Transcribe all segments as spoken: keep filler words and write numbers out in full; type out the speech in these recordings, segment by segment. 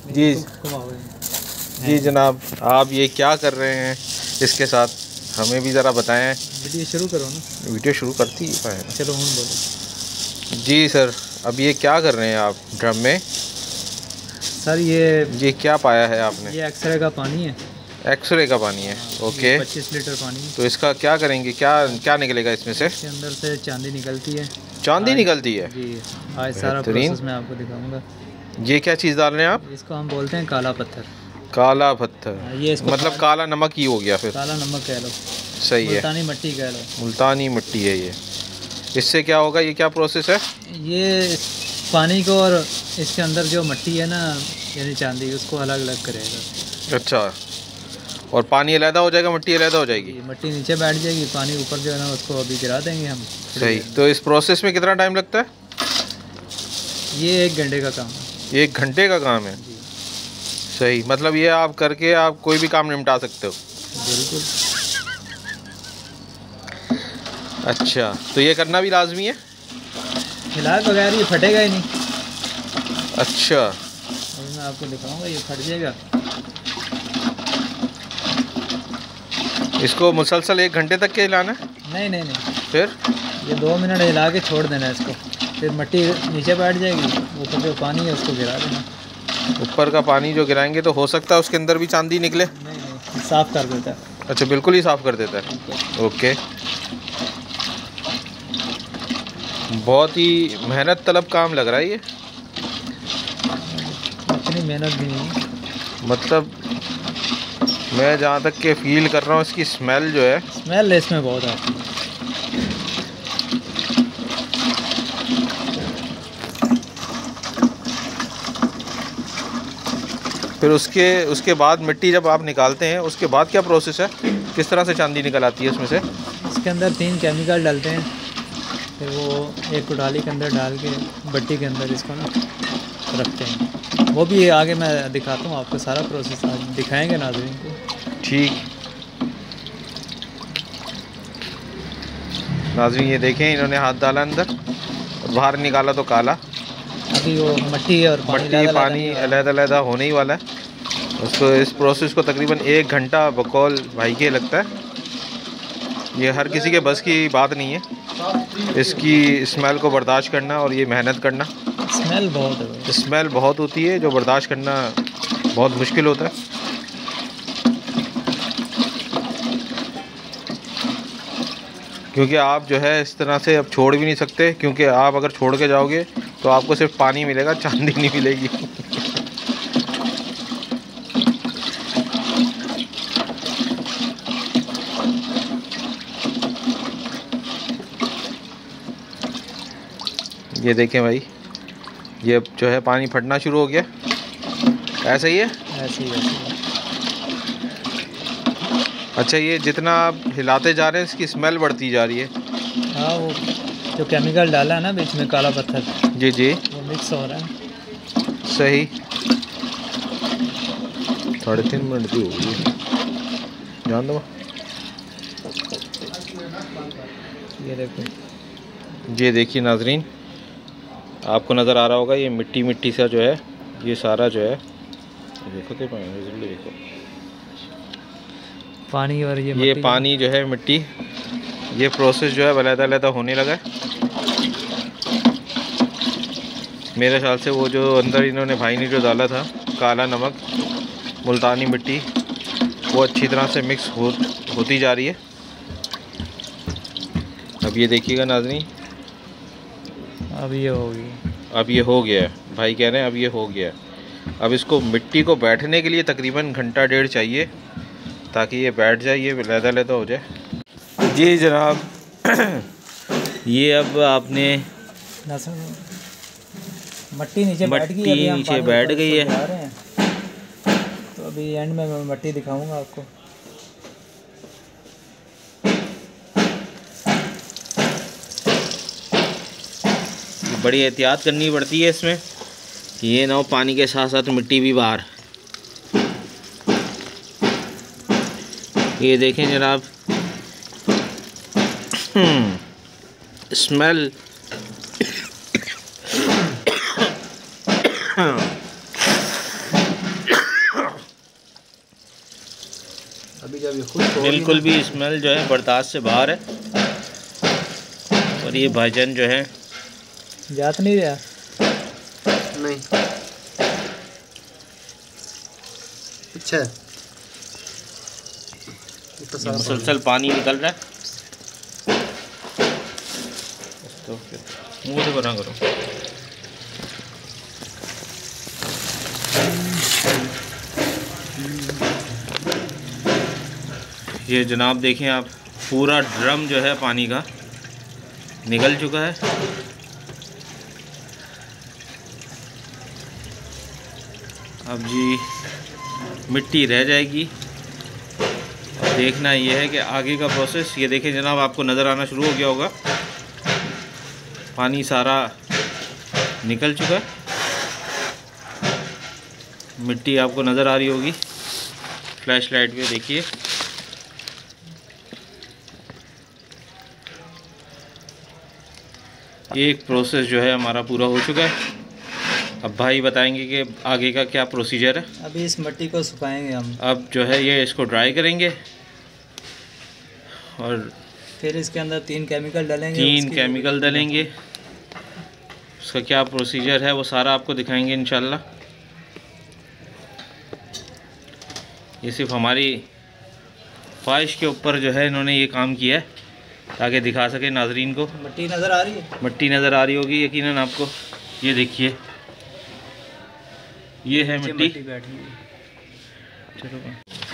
जी जी जनाब, आप ये क्या कर रहे हैं इसके साथ, हमें भी ज़रा बताएं। वीडियो शुरू करो ना। वीडियो शुरू करती है। चलो हम बोलो। जी सर, अब ये क्या कर रहे हैं आप ड्रम में? सर ये ये क्या पाया है आपने? ये एक्सरे का पानी है। एक्सरे का पानी है। ओके, पच्चीस लीटर पानी। तो इसका क्या करेंगे, क्या क्या निकलेगा इसमें से? इसके अंदर से चांदी निकलती है। चांदी निकलती है जी, आज सारा प्रोसेस मैं आपको दिखाऊंगा। ये क्या चीज़ डाल रहे हैं आप? इसको हम बोलते हैं काला पत्थर। काला पत्थर, ये इसको मतलब काला नमक ही हो गया फिर। काला नमक कह लो, सही है, मुल्तानी मिट्टी कह लो। मुल्तानी मिट्टी है ये। इससे क्या होगा, ये क्या प्रोसेस है? ये पानी को और इसके अंदर जो मिट्टी है ना, यानी चांदी, उसको अलग अलग करेगा। अच्छा, और पानी अलग हो जाएगा, मिट्टी अलग हो जाएगी। मिट्टी नीचे बैठ जाएगी, पानी ऊपर जो है ना उसको अभी गिरा देंगे हम। सही, तो इस प्रोसेस में कितना टाइम लगता है? ये एक घंटे का काम है। एक घंटे का काम है? सही, मतलब ये आप करके आप कोई भी काम निपटा सकते हो। बिल्कुल। अच्छा, तो ये करना भी लाजमी है? फिलहाल बगैर ये फटेगा ही नहीं। अच्छा, और मैं आपको दिखाऊंगा, ये फट जाएगा। इसको मुसलसल एक घंटे तक के हिलाना है? नहीं नहीं नहीं, फिर ये दो मिनट हिला के छोड़ देना है इसको, फिर मिट्टी नीचे बैठ जाएगी, ऊपर जो पानी है उसको गिरा देना। ऊपर का पानी जो गिराएंगे तो हो सकता है उसके अंदर भी चांदी निकले? नहीं नहीं, साफ़ कर देता है। अच्छा, बिल्कुल ही साफ़ कर देता है। ओके, बहुत ही मेहनत तलब काम लग रहा है ये। इतनी मेहनत भी नहीं, मतलब मैं जहाँ तक के फील कर रहा हूँ, इसकी स्मेल जो है, स्मेल इसमें बहुत आती है। फिर उसके उसके बाद मिट्टी जब आप निकालते हैं, उसके बाद क्या प्रोसेस है, किस तरह से चांदी निकल आती है उसमें से? इसके अंदर तीन केमिकल डालते हैं, फिर वो एक कुटाली के अंदर डाल के भट्टी के अंदर इसको ना रखते हैं। वो भी आगे मैं दिखाता हूँ आपको, सारा प्रोसेस आज दिखाएंगे नाज़रीन को। ठीक, नाज़रीन ये देखें, इन्होंने हाथ डाला अंदर, बाहर निकाला तो काला। अभी वो मिट्टी और मिट्टी पानी अलग अलग होने ही वाला है। उसको, इस प्रोसेस को तकरीबन एक घंटा बकौल भाई के लगता है। ये हर किसी के बस की बात नहीं है, इसकी स्मेल को बर्दाश्त करना और ये मेहनत करना। स्मेल बहुत है, स्मेल बहुत होती है, जो बर्दाश्त करना बहुत मुश्किल होता है। क्योंकि आप जो है इस तरह से अब छोड़ भी नहीं सकते, क्योंकि आप अगर छोड़ के जाओगे तो आपको सिर्फ पानी मिलेगा, चांदी नहीं मिलेगी। ये देखें भाई, ये जो है पानी फटना शुरू हो गया। ऐसा ही है? ऐसे ही ऐसे। अच्छा, ये जितना आप हिलाते जा रहे हैं इसकी स्मेल बढ़ती जा रही है। हाँ, वो जो केमिकल डाला है ना बीच में, काला पत्थर, जी जी, वो मिक्स हो रहा है। सही, साढ़े तीन मिनट की होगी, जान दो। ये देखो, ये देखिए नाजरीन, आपको नज़र आ रहा होगा, ये मिट्टी मिट्टी सा जो है, ये सारा जो है, देखो तो जल्दी देखो, पानी और ये ये पानी जो है, मिट्टी, ये प्रोसेस जो है अलहदा अलहदा होने लगा है। मेरे ख्याल से वो जो अंदर इन्होंने भाई ने जो डाला था काला नमक, मुल्तानी मिट्टी, वो अच्छी तरह से मिक्स हो होती जा रही है। अब ये देखिएगा नाज़रीन, अब ये होगी, अब ये हो गया है, भाई कह रहे हैं अब ये हो गया है। अब इसको मिट्टी को बैठने के लिए तकरीबन घंटा डेढ़ चाहिए, ताकि ये बैठ जाए, ये लहदा लहदा हो जाए। जी जनाब, ये अब आपने मिट्टी नीचे बैठ गई, मिट्टी नीचे बैठ गई है। तो अभी एंड में मैं मिट्टी दिखाऊंगा आपको। बड़ी एहतियात करनी पड़ती है इसमें, ये ना हो पानी के साथ साथ मिट्टी भी बाहर। ये देखें जनाब, स्मेल अभी खुद बिल्कुल भी स्मेल जो है बर्दाश्त से बाहर है। और ये भाईजान जो है जात नहीं रहा नहीं अच्छा है। मुसलसल पानी निकल रहा है। तो मुँह से बना करो। ये जनाब देखें आप, पूरा ड्रम जो है पानी का निकल चुका है। अब जी मिट्टी रह जाएगी। और देखना ये है कि आगे का प्रोसेस, ये देखें जनाब आपको नज़र आना शुरू हो गया होगा, पानी सारा निकल चुका है। मिट्टी आपको नज़र आ रही होगी फ्लैश लाइट पे, देखिए। ये एक प्रोसेस जो है हमारा पूरा हो चुका है। अब भाई बताएंगे कि आगे का क्या प्रोसीजर है। अभी इस मिट्टी को सुखाएंगे हम। अब जो है ये इसको ड्राई करेंगे और फिर इसके अंदर तीन केमिकल डालेंगे। तीन केमिकल डालेंगे। उसका क्या प्रोसीजर है वो सारा आपको दिखाएंगे इंशाल्लाह। ये सिर्फ हमारी ख्वाहिश के ऊपर जो है इन्होंने ये काम किया है ताकि दिखा सके नाजरीन को। मिट्टी नज़र आ रही है, मिट्टी नज़र आ रही होगी यकीनन आपको। ये देखिए, ये है मिट्टी। चलो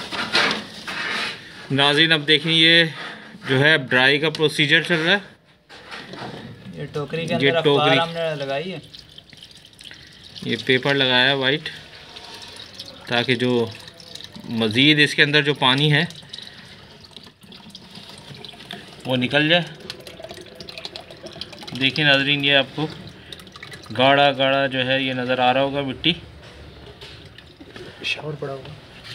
नाज़रीन, अब देखिए ये जो है ड्राई का प्रोसीजर चल रहा है। ये टोकरी के अंदर अखबार हमने लगाई है। ये पेपर लगाया है वाइट, ताकि जो मज़ीद इसके अंदर जो पानी है वो निकल जाए। देखिए नाज़रीन, ये आपको गाढ़ा गाढ़ा जो है ये नज़र आ रहा होगा मिट्टी। शावर पड़ा होगा।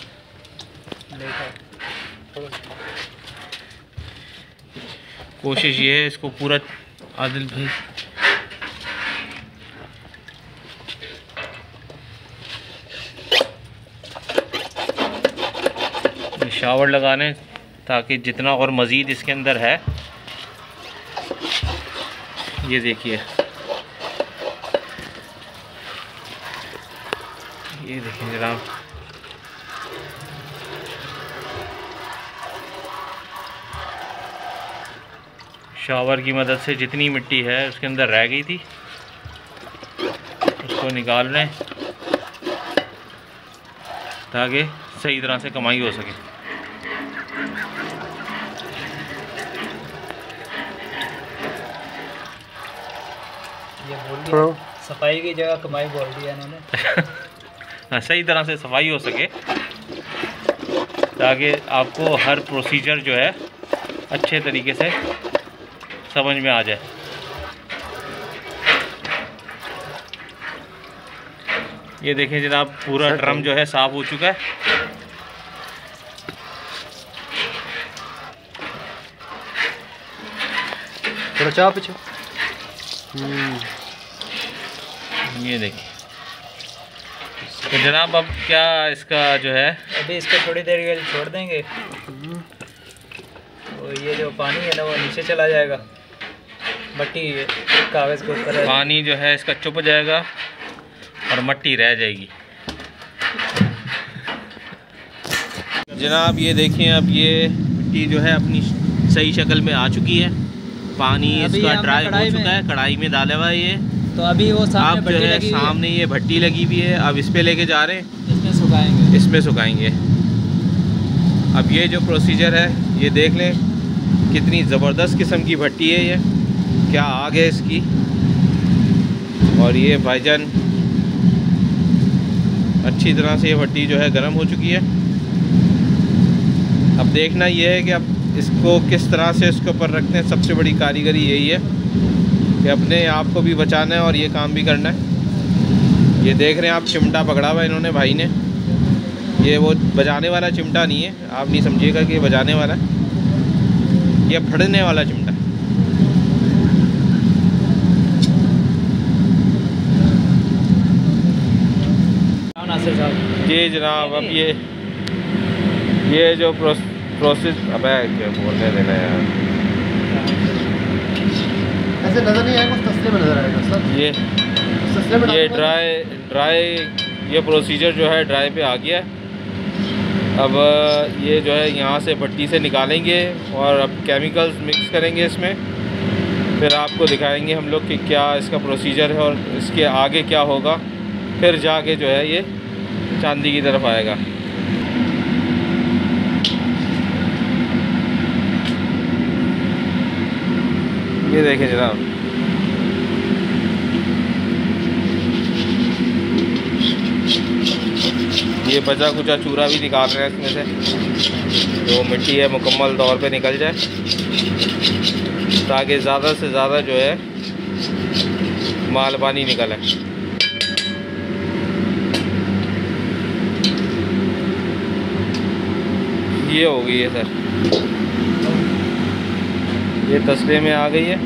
कोशिश ये है इसको पूरा, आदिल भाई शावर लगाने, ताकि जितना और मज़ीद इसके अंदर है, ये देखिए, ये देखिए जनाब, शावर की मदद से जितनी मिट्टी है उसके अंदर रह गई थी उसको निकाल लें ताकि सही तरह से कमाई हो सके। ये बोल दिया, सफाई की जगह कमाई बोल दिया इन्होंने। हाँ, सही तरह से सफाई हो सके ताकि आपको हर प्रोसीजर जो है अच्छे तरीके से समझ में आ जाए। ये देखें जनाब, पूरा ड्रम जो है साफ़ हो चुका है। थोड़ा चाह पीछे। ये देखिए, तो जनाब अब क्या इसका जो है, अभी इसको थोड़ी देर के लिए छोड़ देंगे। तो ये जो पानी है ना वो नीचे चला जाएगा, मट्टी कागज़ के ऊपर, पानी जो है इसका चुप जाएगा और मट्टी रह जाएगी। जनाब ये देखिए, अब ये मिट्टी जो है अपनी सही शक्ल में आ चुकी है। पानी इसका ड्राई हो चुका है, कढ़ाई में डाला हुआ है ये। तो अभी वो सामने अब जो है सामने ये भट्टी लगी हुई है, अब इस पे लेके जा रहे हैं, इसमें सुखाएंगे इसमें सुखाएंगे। अब ये जो प्रोसीजर है ये देख लें, कितनी ज़बरदस्त किस्म की भट्टी है ये, क्या आग है इसकी। और ये भाईजान अच्छी तरह से ये भट्टी जो है गर्म हो चुकी है। अब देखना ये है कि अब इसको किस तरह से इसके ऊपर रखते हैं। सबसे बड़ी कारीगरी यही है कि अपने आप को भी बचाना है और ये काम भी करना है। ये देख रहे हैं आप, चिमटा पकड़ा हुआ है इन्होंने भाई ने। ये वो बजाने वाला चिमटा नहीं है, आप नहीं समझिएगा कि ये बजाने वाला है, ये फड़ने वाला चिमटा। जी जनाब, अब ये ये जो प्रोसेस, अबे क्या बोलने देना यार, ऐसे नज़र नहीं आएगा, तसले में नज़र आएगा सर। ये तसले में ये ड्राई ड्राई ये प्रोसीजर जो है ड्राई पे आ गया। अब ये जो है यहाँ से भट्टी से निकालेंगे और अब केमिकल्स मिक्स करेंगे इसमें, फिर आपको दिखाएंगे हम लोग कि क्या इसका प्रोसीजर है और इसके आगे क्या होगा, फिर जाके जो है ये चांदी की तरफ आएगा। ये देखें जनाब, ये बचा कुचा चूरा भी निकाल रहे हैं इसमें से, जो मिट्टी है मुकम्मल तौर पे निकल जाए, ताकि ज़्यादा से ज़्यादा जो है माल पानी निकले। ये हो गई है सर, ये तस्ले में आ गई है।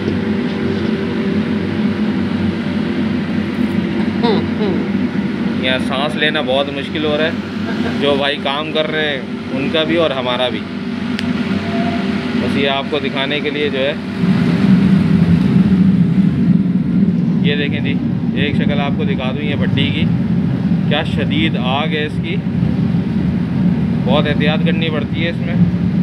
यहाँ सांस लेना बहुत मुश्किल हो रहा है, जो भाई काम कर रहे हैं उनका भी और हमारा भी। बस ये आपको दिखाने के लिए जो है, ये देखें जी, एक शक्ल आपको दिखा दूँ ये भट्टी की, क्या शदीद आग है इसकी, बहुत एहतियात करनी पड़ती है इसमें,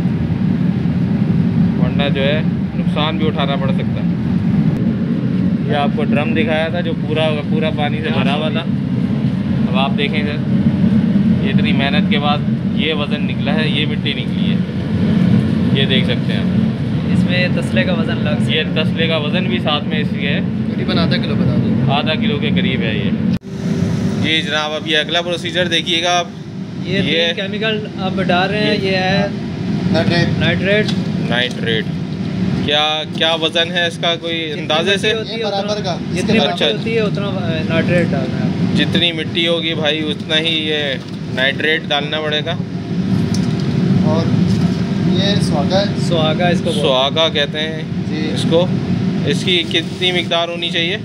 वरना जो है नुकसान भी उठाना पड़ सकता है। ये आपको ड्रम दिखाया था जो पूरा पूरा पानी से भरा हुआ था। अब आप देखें सर, ये इतनी मेहनत के बाद ये वज़न निकला है, ये मिट्टी निकली है, ये देख सकते हैं आप। इसमें ये तसले का वज़न लग, ये तसले का वज़न भी साथ में इसलिए है, तकरीबन आधा किलो बता दो, आधा किलो के करीब है ये। जी जनाब, अब ये अगला प्रोसीजर देखिएगा आप। ये, ये केमिकल अब डाल रहे हैं, ये है नाइट्रेट। नाइट्रेट नाइट्रेट क्या क्या वज़न है इसका कोई अंदाजे से? बराबर का, जितनी मिट्टी होती है उतना नाइट्रेट डालना है। जितनी मिट्टी होगी भाई उतना ही ये नाइट्रेट डालना पड़ेगा। और ये सुहागा है, सुहागा इसको सुहागा कहते हैं जी इसको। इसकी कितनी मिकदार होनी चाहिए?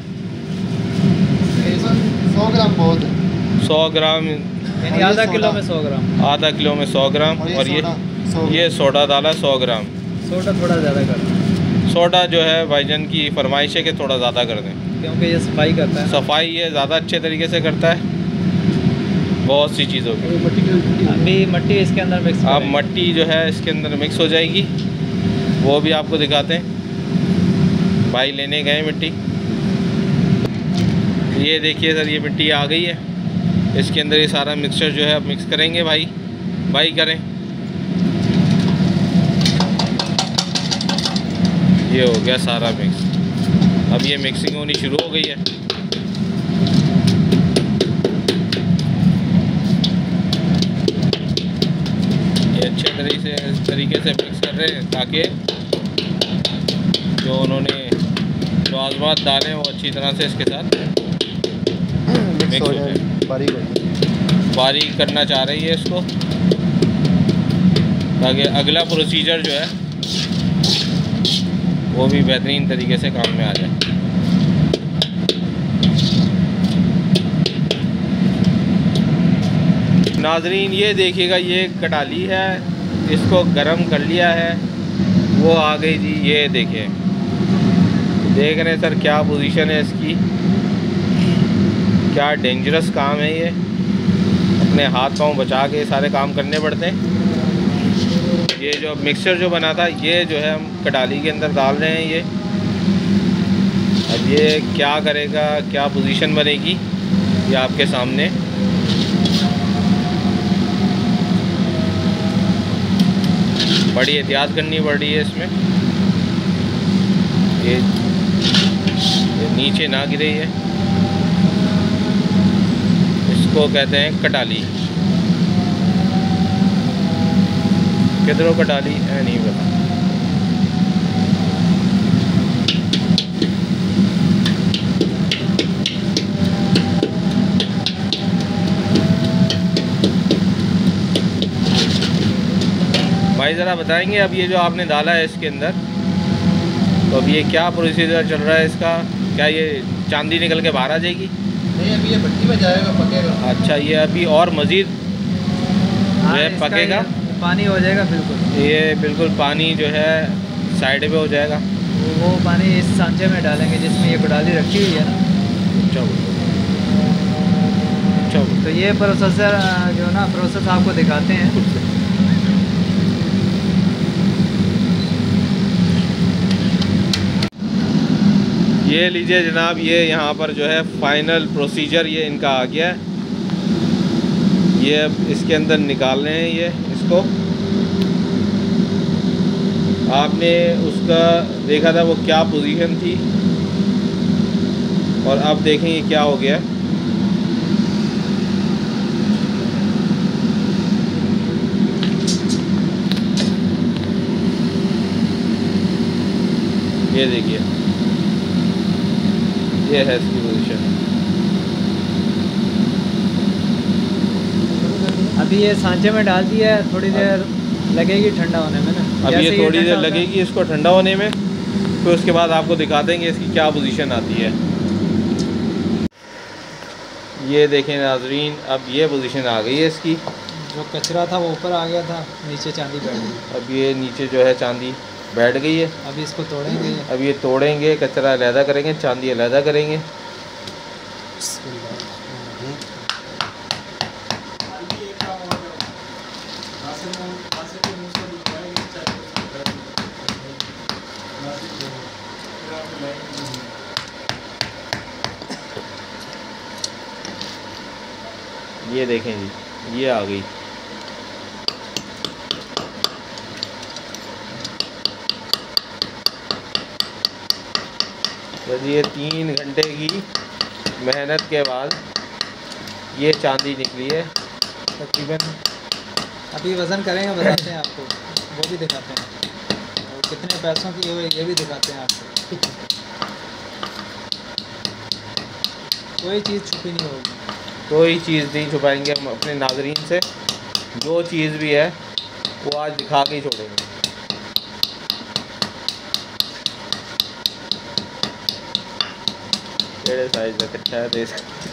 सौ ग्राम बहुत है। सौ ग्राम यानी आधा किलो में सौ ग्राम, आधा किलो में सौ ग्राम। और ये ये सोडा डाला सौ ग्राम। सोडा थोड़ा ज़्यादा कर दें, सोडा जो है भाईजान की फरमाइश है कि थोड़ा ज़्यादा कर दें, क्योंकि ये सफाई करता है। सफाई ये ज़्यादा अच्छे तरीके से करता है बहुत सी चीज़ों की। अभी मट्टी इसके अंदर मिक्स, अब मट्टी जो है इसके अंदर मिक्स हो जाएगी, वो भी आपको दिखाते हैं। भाई लेने गए मिट्टी, ये देखिए सर, ये मिट्टी आ गई है, इसके अंदर ये सारा मिक्सचर जो है अब मिक्स करेंगे। भाई भाई करें, ये हो गया सारा मिक्स। अब ये मिक्सिंग होनी शुरू हो गई है। ये अच्छे तरीके से तरीके से मिक्स कर रहे हैं ताकि जो उन्होंने जो आज़मात डाले वो अच्छी तरह से इसके साथ मिक्स हो जाए, बारीक हो जाए। बारीक करना चाह रही है इसको, ताकि अगला प्रोसीजर जो है वो भी बेहतरीन तरीके से काम में आ जाए। नाजरीन ये देखिएगा, ये कटाली है, इसको गरम कर लिया है, वो आ गई जी। ये देखिए, देख रहे हैं सर क्या पोजीशन है इसकी, क्या डेंजरस काम है ये। अपने हाथ पांव बचा के सारे काम करने पड़ते हैं। ये जो मिक्सचर जो बना था, ये जो है हम कटाली के अंदर डाल रहे हैं ये। अब ये क्या करेगा, क्या पोजीशन बनेगी, ये आपके सामने। बड़ी एहतियात करनी पड़ रही है इसमें, ये, ये नीचे ना गिरे। ये इसको कहते हैं कटाली। किधरों कटाली है नहीं पता। भाई ज़रा बताएंगे, अब ये जो आपने डाला है इसके अंदर, तो अब ये क्या प्रोसीजर चल रहा है इसका? क्या ये चांदी निकल के बाहर आ जाएगी? नहीं, अभी ये भट्टी में जाएगा, पकेगा। अच्छा, ये अभी और मज़ीद जो है पकेगा। पानी हो जाएगा बिल्कुल। ये बिल्कुल पानी जो है साइड पे हो जाएगा। वो पानी इस सांचे में डालेंगे जिसमें ये कोडाली रखी हुई है ना। चलो तो ये प्रोसेसर जो ना प्रोसेस आपको दिखाते हैं। ये लीजिए जनाब, ये यहाँ पर जो है फाइनल प्रोसीजर ये इनका आ गया है। ये अब इसके अंदर निकाल रहे हैं ये इसको। आपने उसका देखा था वो क्या पोजीशन थी, और अब देखेंगे क्या हो गया। ये देखिए, ये है इसकी पोजीशन। अभी ये सांचे में डाल दिया है, थोड़ी देर लगेगी ठंडा होने में ना। अब ये थोड़ी देर लगेगी इसको ठंडा होने में, फिर उसके बाद आपको दिखा देंगे इसकी क्या पोजीशन आती है। ये देखें नाजरीन, अब ये पोजीशन आ गई है इसकी। जो कचरा था वो ऊपर आ गया था, नीचे चांदी बैठ गई। अब ये नीचे जो है चांदी बैठ गई है। अभी इसको तोड़ेंगे। अब ये तोड़ेंगे, कचरा अलहदा करेंगे, चांदी अलहदा करेंगे। ये देखें जी, ये आ गई। तो ये तीन घंटे की मेहनत के बाद ये चांदी निकली है तकरीबन। अभी वज़न करेंगे, बताते हैं आपको, वो भी दिखाते हैं, और कितने पैसों की है ये भी दिखाते हैं आपको। कोई चीज़ छुपी नहीं होगी, कोई चीज़ नहीं छुपाएंगे हम अपने नाज़रीन से। जो चीज़ भी है वो आज दिखा के ही छोड़ेंगे। केड़े साइज का कच्चा है देख।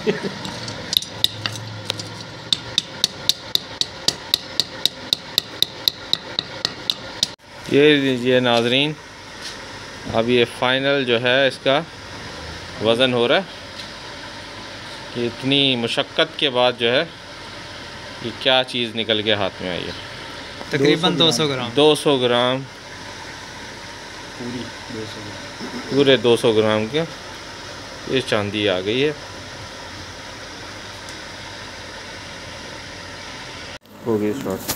ये लीजिए नाजरीन, अब ये फाइनल जो है इसका वज़न हो रहा है कि इतनी मुशक्क़त के बाद जो है ये क्या चीज़ निकल के हाथ में आई है। तकरीबन दो सौ ग्राम दो सौ ग्राम पूरी दो सौ पूरे दो सौ ग्राम के ये चांदी आ गई है। हो गई स्टार्ट।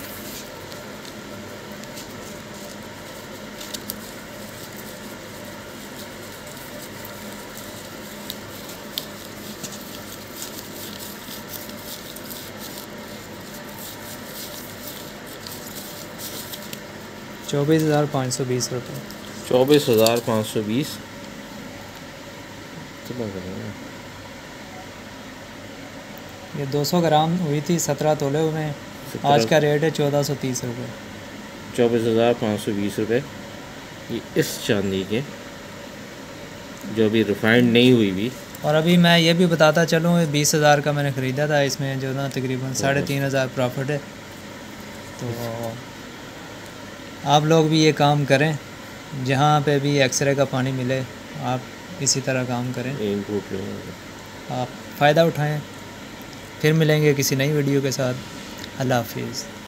चौबीस हज़ार पाँच सौ बीस रुपये। चौबीस हज़ार पाँच सौ बीस कितना करेंगे? ये दो सौ ग्राम हुई थी, सत्रह तोले हुए हैं। आज का रेट है चौदह सौ तीस रुपये। चौबीस हज़ार पाँच सौ बीस रुपये ये इस चांदी के, जो अभी रिफाइंड नहीं हुई भी। और अभी मैं ये भी बताता चलूँ, बीस हज़ार का मैंने ख़रीदा था, इसमें जो ना तकरीबन साढ़े तीन हज़ार प्रॉफिट है। तो आप लोग भी ये काम करें, जहाँ पे भी एक्सरे का पानी मिले आप इसी तरह काम करें, इनपुट लेंगे, आप फ़ायदा उठाएं। फिर मिलेंगे किसी नई वीडियो के साथ। अल्लाह हाफिज़।